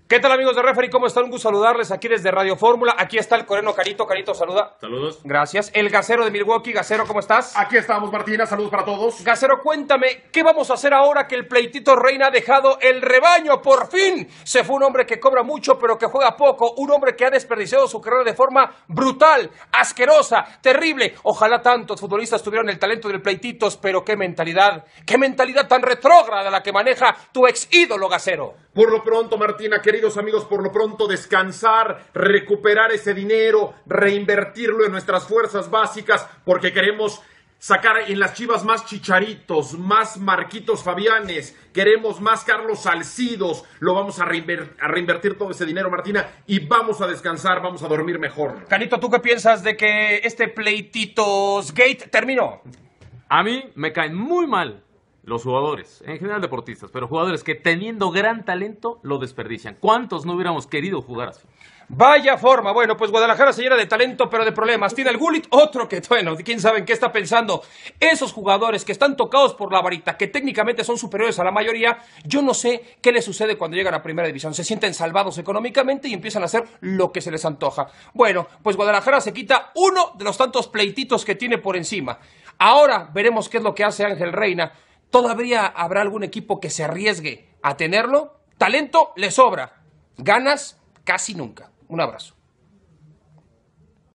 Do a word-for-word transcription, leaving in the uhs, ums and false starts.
¿Qué tal, amigos de Referee? ¿Cómo están? Un gusto saludarles aquí desde Radio Fórmula. Aquí está el coreano Carito. Carito, saluda. Saludos. Gracias. El Gacero de Milwaukee. Gacero, ¿cómo estás? Aquí estamos, Martina. Saludos para todos. Gacero, cuéntame, ¿qué vamos a hacer ahora que el pleitito Reina ha dejado el rebaño? Por fin se fue un hombre que cobra mucho, pero que juega poco. Un hombre que ha desperdiciado su carrera de forma brutal, asquerosa, terrible. Ojalá tantos futbolistas tuvieran el talento del pleititos, pero qué mentalidad, qué mentalidad tan retrógrada la que maneja tu ex ídolo, Gacero. Por lo pronto, Martina, queridos amigos, por lo pronto descansar, recuperar ese dinero, reinvertirlo en nuestras fuerzas básicas, porque queremos sacar en las Chivas más Chicharitos, más Marquitos Fabianes, queremos más Carlos Salcidos, lo vamos a, reinver- a reinvertir todo ese dinero, Martina, y vamos a descansar, vamos a dormir mejor. Canito, ¿tú qué piensas de que este pleititos gate terminó? A mí me caen muy mal los jugadores, en general deportistas, pero jugadores que teniendo gran talento lo desperdician. ¿Cuántos no hubiéramos querido jugar así? Vaya forma. Bueno, pues Guadalajara se llena de talento, pero de problemas. Tiene el Gullit, otro que, bueno, quién sabe en qué está pensando. Esos jugadores que están tocados por la varita, que técnicamente son superiores a la mayoría, yo no sé qué les sucede cuando llegan a Primera División. Se sienten salvados económicamente y empiezan a hacer lo que se les antoja. Bueno, pues Guadalajara se quita uno de los tantos pleititos que tiene por encima. Ahora veremos qué es lo que hace Ángel Reina. ¿Todavía habrá algún equipo que se arriesgue a tenerlo? Talento le sobra. Ganas casi nunca. Un abrazo.